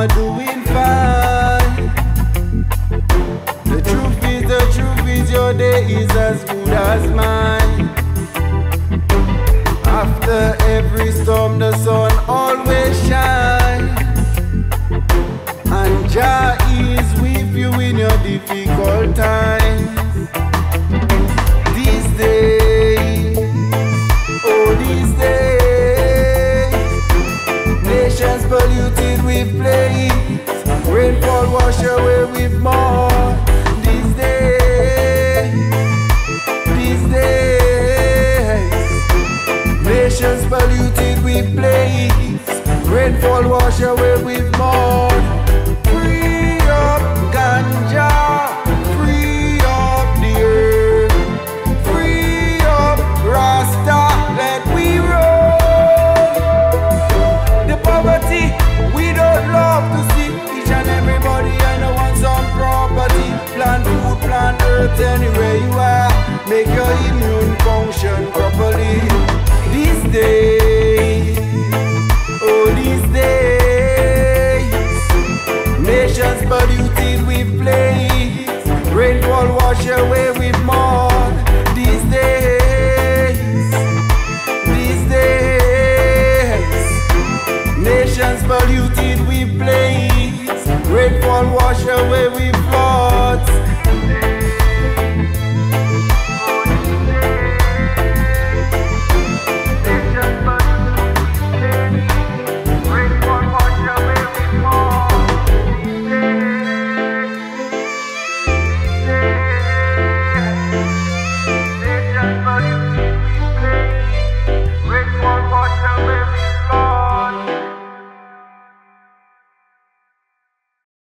all doing fine. The truth is your day is as good as mine. After every storm the sun always shines, and Jah is with you in your difficult times. These days, oh these days, nations polluted with plagues, rainfall wash away with more. These days, nations polluted with plagues, rainfall wash away with more. Free up ganja, free up the earth, free up Rasta, let we roll. The poverty we don't love to see, each and everybody I know want some property. Plant food, plant earth anywhere you are, make your immune function properly. These days, oh these days, nations polluted with plagues, rainfall wash away with more. These days, nations polluted with plagues, rainfall wash away with more.